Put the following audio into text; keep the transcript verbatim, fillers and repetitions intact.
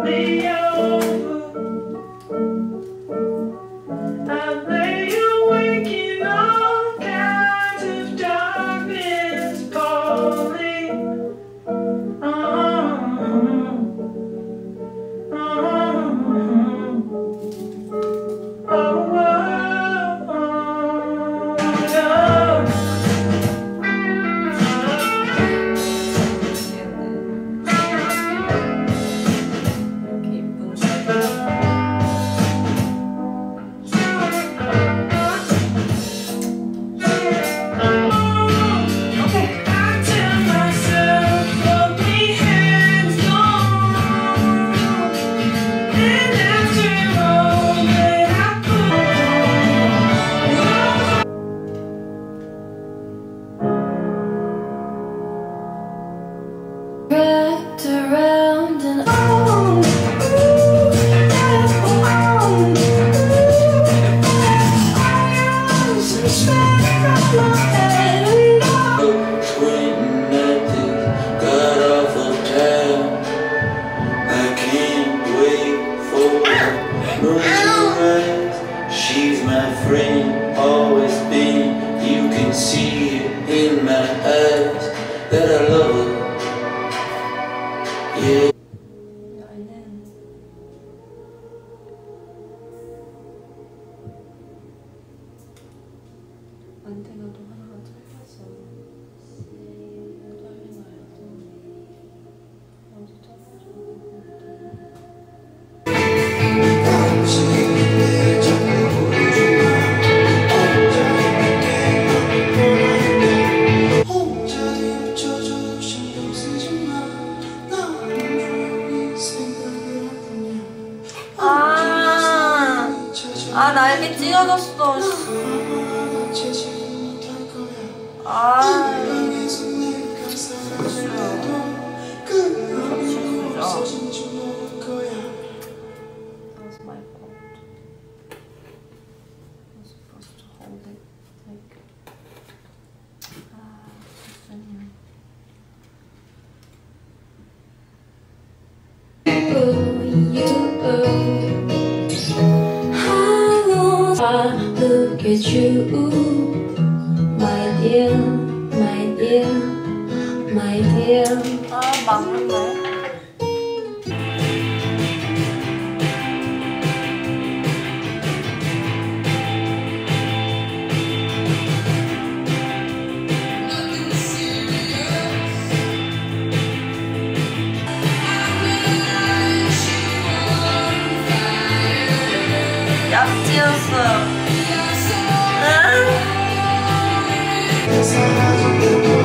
me over. I lay awake in all kinds of darkness, calling. Oh, oh, oh, oh, wrapped around and on, Pointing at this god-awful town. I can't wait for her to rise. She's my friend, always been. You can see it in my eyes that I love her. Yeah. 안테나도 하나가 짧아서 떨리 말고 어디 떨어져. 아, 아 날개 찢어졌어. 아, look at you, my dear, my dear, my dear. 아 막는데. 약지였어요. 응?